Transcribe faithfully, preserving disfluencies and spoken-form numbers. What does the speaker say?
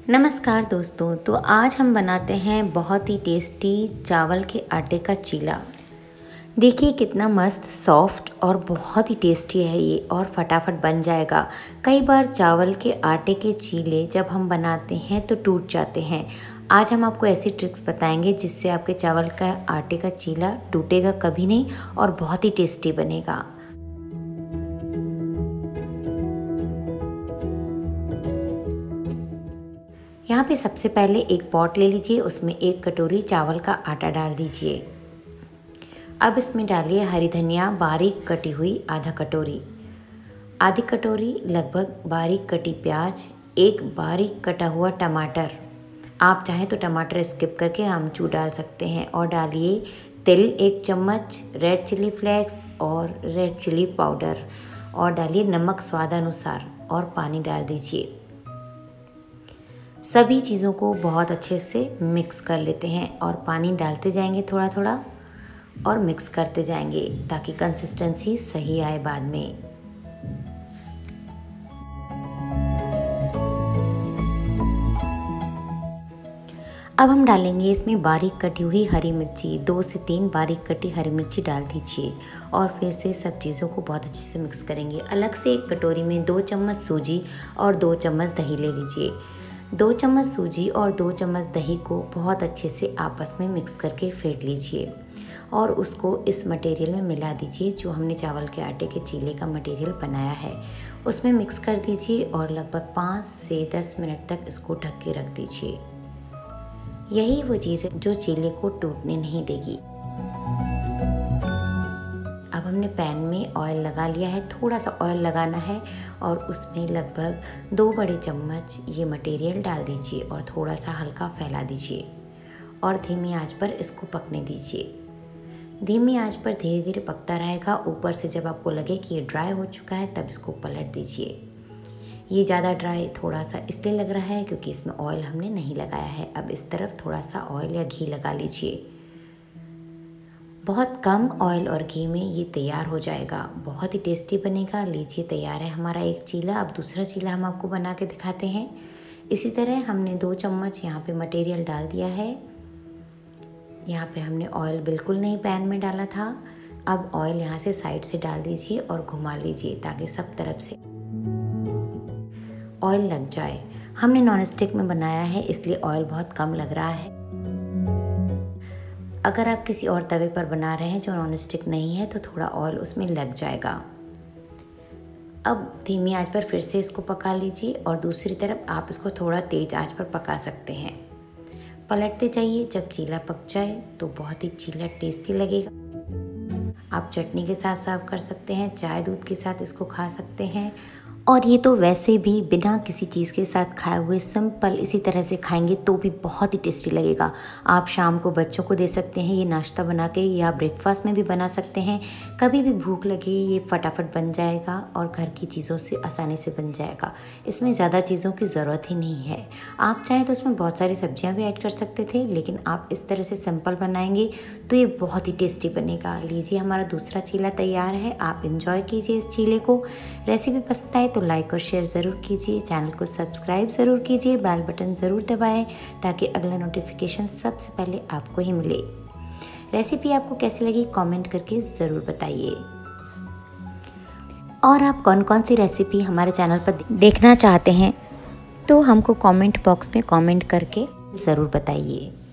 नमस्कार दोस्तों, तो आज हम बनाते हैं बहुत ही टेस्टी चावल के आटे का चीला। देखिए कितना मस्त सॉफ्ट और बहुत ही टेस्टी है ये और फटाफट बन जाएगा। कई बार चावल के आटे के चीले जब हम बनाते हैं तो टूट जाते हैं। आज हम आपको ऐसी ट्रिक्स बताएंगे जिससे आपके चावल का आटे का चीला टूटेगा कभी नहीं और बहुत ही टेस्टी बनेगा। यहाँ पे सबसे पहले एक पॉट ले लीजिए, उसमें एक कटोरी चावल का आटा डाल दीजिए। अब इसमें डालिए हरी धनिया बारीक कटी हुई आधा कटोरी, आधी कटोरी लगभग बारीक कटी प्याज, एक बारीक कटा हुआ टमाटर। आप चाहें तो टमाटर स्किप करके आमचूर डाल सकते हैं। और डालिए तिल एक चम्मच, रेड चिली फ्लेक्स और रेड चिली पाउडर, और डालिए नमक स्वादानुसार और पानी डाल दीजिए। सभी चीज़ों को बहुत अच्छे से मिक्स कर लेते हैं और पानी डालते जाएंगे थोड़ा थोड़ा और मिक्स करते जाएंगे ताकि कंसिस्टेंसी सही आए बाद में। अब हम डालेंगे इसमें बारीक कटी हुई हरी मिर्ची, दो से तीन बारीक कटी हरी मिर्ची डाल दीजिए और फिर से सब चीज़ों को बहुत अच्छे से मिक्स करेंगे। अलग से एक कटोरी में दो चम्मच सूजी और दो चम्मच दही ले लीजिए। दो चम्मच सूजी और दो चम्मच दही को बहुत अच्छे से आपस में मिक्स करके फेंट लीजिए और उसको इस मटेरियल में मिला दीजिए जो हमने चावल के आटे के चीले का मटेरियल बनाया है। उसमें मिक्स कर दीजिए और लगभग पाँच से दस मिनट तक इसको ढक के रख दीजिए। यही वो चीज़ है जो चीले को टूटने नहीं देगी। अब हमने पैन में ऑयल लगा लिया है, थोड़ा सा ऑयल लगाना है और उसमें लगभग दो बड़े चम्मच ये मटेरियल डाल दीजिए और थोड़ा सा हल्का फैला दीजिए और धीमी आंच पर इसको पकने दीजिए। धीमी आंच पर धीरे धीरे पकता रहेगा। ऊपर से जब आपको लगे कि ये ड्राई हो चुका है तब इसको पलट दीजिए। ये ज़्यादा ड्राई थोड़ा सा इसलिए लग रहा है क्योंकि इसमें ऑयल हमने नहीं लगाया है। अब इस तरफ थोड़ा सा ऑयल या घी लगा लीजिए। बहुत कम ऑयल और घी में ये तैयार हो जाएगा, बहुत ही टेस्टी बनेगा। लीजिए तैयार है हमारा एक चीला। अब दूसरा चीला हम आपको बना के दिखाते हैं। इसी तरह हमने दो चम्मच यहाँ पे मटेरियल डाल दिया है। यहाँ पे हमने ऑयल बिल्कुल नहीं पैन में डाला था। अब ऑयल यहाँ से साइड से डाल दीजिए और घुमा लीजिए ताकि सब तरफ से ऑयल लग जाए। हमने नॉन स्टिक में बनाया है इसलिए ऑयल बहुत कम लग रहा है। अगर आप किसी और तवे पर बना रहे हैं जो नॉन स्टिक नहीं है तो थोड़ा ऑयल उसमें लग जाएगा। अब धीमी आंच पर फिर से इसको पका लीजिए और दूसरी तरफ आप इसको थोड़ा तेज़ आंच पर पका सकते हैं। पलटते जाइए। जब चीला पक जाए तो बहुत ही चीला टेस्टी लगेगा। आप चटनी के साथ सर्व कर सकते हैं, चाय दूध के साथ इसको खा सकते हैं और ये तो वैसे भी बिना किसी चीज़ के साथ खाए हुए सिंपल इसी तरह से खाएंगे तो भी बहुत ही टेस्टी लगेगा। आप शाम को बच्चों को दे सकते हैं ये नाश्ता बना के, या ब्रेकफास्ट में भी बना सकते हैं। कभी भी भूख लगे ये फटाफट बन जाएगा और घर की चीज़ों से आसानी से बन जाएगा। इसमें ज़्यादा चीज़ों की ज़रूरत ही नहीं है। आप चाहें तो इसमें बहुत सारी सब्जियाँ भी ऐड कर सकते थे, लेकिन आप इस तरह से सिंपल बनाएंगे तो ये बहुत ही टेस्टी बनेगा। लीजिए हमारा दूसरा चीला तैयार है। आप इंजॉय कीजिए इस चीले को। रेसिपी पसंद आए तो लाइक और शेयर ज़रूर कीजिए। चैनल को सब्सक्राइब ज़रूर कीजिए। बेल बटन ज़रूर दबाएं ताकि अगला नोटिफिकेशन सबसे पहले आपको ही मिले। रेसिपी आपको कैसी लगी कमेंट करके ज़रूर बताइए। और आप कौन कौन सी रेसिपी हमारे चैनल पर देखना चाहते हैं तो हमको कमेंट बॉक्स में कमेंट करके ज़रूर बताइए।